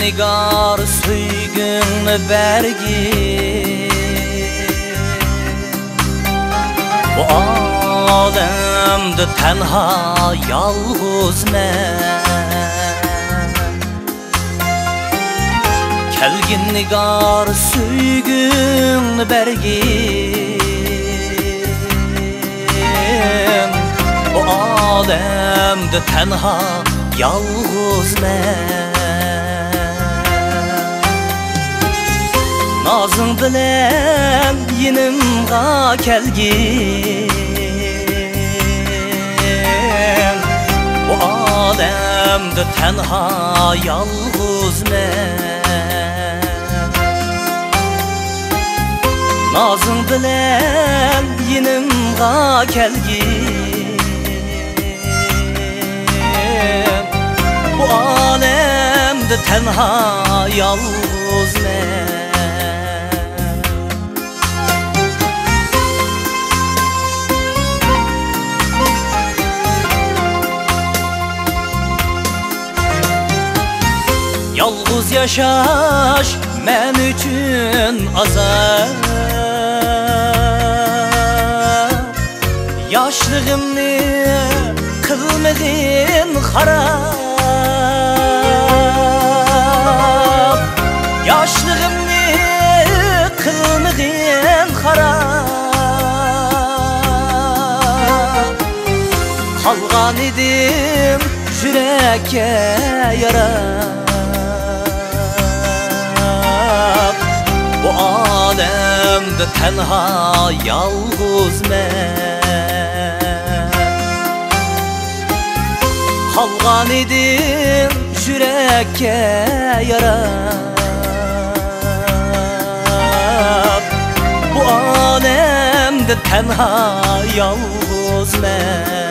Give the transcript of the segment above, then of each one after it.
nigar suygunu bergi Bu alemde tenha yalğız men Kelgin nigar suygunu bergi Bu alemde tenha yalğız men Nazın bilen yinimga kelgin Bu alemde tenha yalğız men Nazın bilen yinimga kelgin Bu alemde tenha yalğız men Yalğız yaşaş men üçün azap Yaşlığımni kılmagin harap Yaşlığımni kılmagin harap Kalgan idim yürekке yarab Bu alemde tenha yalğız men Kalgan idim yürekке yarab Bu alemde tenha yalğız men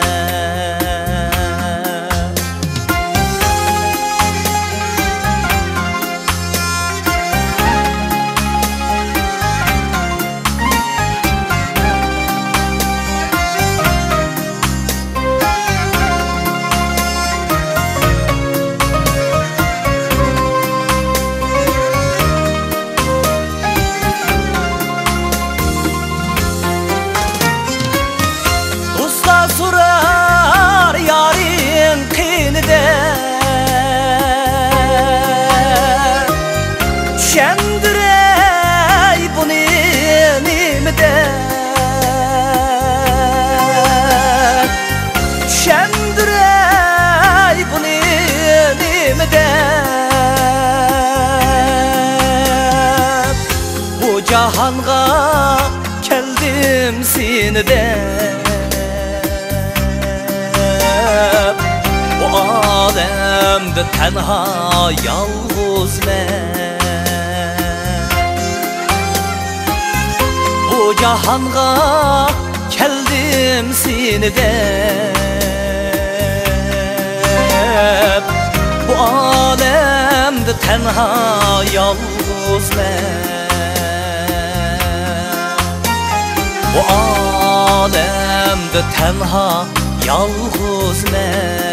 Surar yarın kınıda Şendirey bunu nimde Şendirey bunu nimde Bu cahanga keldim sinide Bu alemde tenha yalğız men Bu cahanga keldim seni dep Bu alemde tenha yalğız men Bu alemde tenha yalğız men